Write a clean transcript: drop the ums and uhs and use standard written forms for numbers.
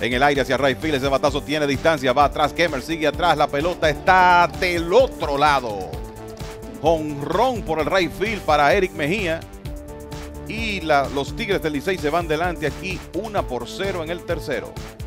En el aire hacia right field, ese batazo tiene distancia, va atrás, Kemmer sigue atrás, la pelota está del otro lado. Jonrón por el right field para Eric Mejía. Y los Tigres del Licey se van delante aquí 1-0 en el tercero.